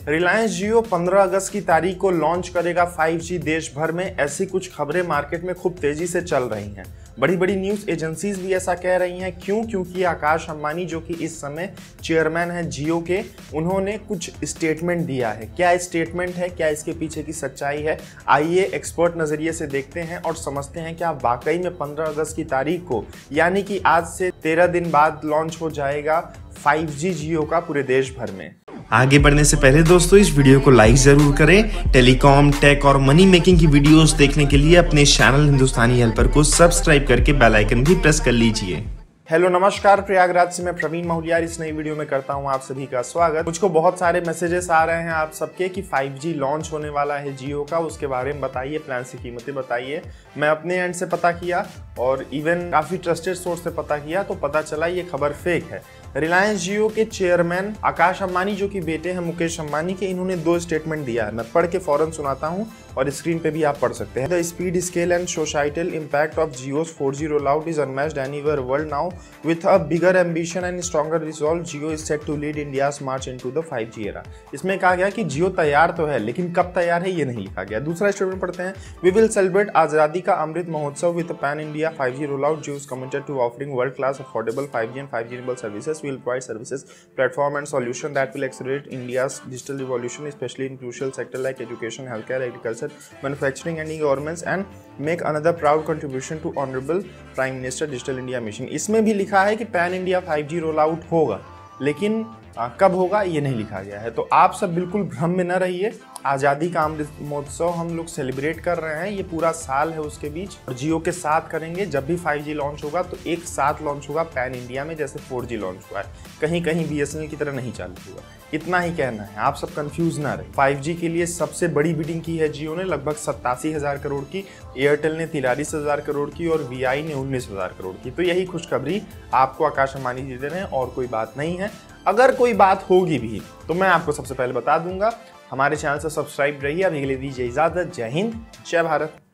रिलायंस जियो 15 अगस्त की तारीख को लॉन्च करेगा 5G देश भर में। ऐसी कुछ खबरें मार्केट में खूब तेजी से चल रही हैं। बड़ी बड़ी न्यूज़ एजेंसीज भी ऐसा कह रही हैं। क्योंकि आकाश अंबानी जो कि इस समय चेयरमैन हैं जियो के, उन्होंने कुछ स्टेटमेंट दिया है। क्या स्टेटमेंट है, क्या इसके पीछे की सच्चाई है, आइए एक्सपर्ट नज़रिए से देखते हैं और समझते हैं क्या वाकई में 15 अगस्त की तारीख को, यानी कि आज से 13 दिन बाद लॉन्च हो जाएगा 5G जियो का पूरे देश भर में। आगे बढ़ने से पहले दोस्तों इस वीडियो को लाइक जरूर करें। टेलीकॉम, टेक और मनी मेकिंग की वीडियोस देखने के लिए अपने चैनल हिंदुस्तानी हेल्पर को सब्सक्राइब करके बेल आइकन भी प्रेस कर लीजिए। हेलो नमस्कार, प्रयागराज से मैं प्रवीण माहुलियार इस नई वीडियो में करता हूं आप सभी का स्वागत। मुझको बहुत सारे मैसेजेस आ रहे हैं आप सबके कि 5G लॉन्च होने वाला है जियो का, उसके बारे में बताइए, प्लान की कीमतें बताइए। मैं अपने एंड से पता किया और इवन काफ़ी ट्रस्टेड सोर्स से पता किया तो पता चला ये खबर फेक है। रिलायंस जियो के चेयरमैन आकाश अंबानी जो कि बेटे हैं मुकेश अंबानी के, इन्होंने 2 स्टेटमेंट दिया है। मैं पढ़ के फौरन सुनाता हूं और स्क्रीन पे भी आप पढ़ सकते हैं। The speed, scale and societal impact of Jio's 4G rollout is unmatched anywhere world now. With a bigger ambition and stronger resolve, Jio is set to lead India's march into the 5G era. इसमें कहा गया कि जियो तैयार तो है, लेकिन कब तैयार है ये नहीं लिखा गया। दूसरा स्टेटमेंट पढ़ते हैं। We will celebrate आज़ादी का Amrit Mahotsav with a pan India 5G rollout. Jio is committed to offering world class affordable 5G and 5G enabled services. We will provide services, platform and solution that will accelerate India's digital revolution, especially in crucial sector like education, healthcare, agriculture, manufacturing and e-governments, and make another proud contribution to honorable Prime Minister Digital India Mission. इसमें भी लिखा है कि pan India 5G roll out होगा, लेकिन कब होगा ये नहीं लिखा गया है। तो आप सब बिल्कुल भ्रम में न रहिए। आज़ादी का अमृत महोत्सव हम लोग सेलिब्रेट कर रहे हैं, ये पूरा साल है उसके बीच, और जियो के साथ करेंगे। जब भी 5G लॉन्च होगा तो एक साथ लॉन्च होगा पैन इंडिया में, जैसे 4G लॉन्च हुआ है। कहीं कहीं BSNL की तरह नहीं चालू हुआ। इतना ही कहना है, आप सब कंफ्यूज ना रहे। 5G के लिए सबसे बड़ी बिडिंग की है जियो ने, लगभग 87,000 करोड़ की, एयरटेल ने 43,000 करोड़ की और VI ने 19,000 करोड़ की। तो यही खुशखबरी आपको आकाश अंबानी जी दे रहे हैं और कोई बात नहीं है। अगर कोई बात होगी भी तो मैं आपको सबसे पहले बता दूंगा। हमारे चैनल से सब्सक्राइब रहिए। अभी के लिए दीजिए इजाजत। जय हिंद, जय भारत।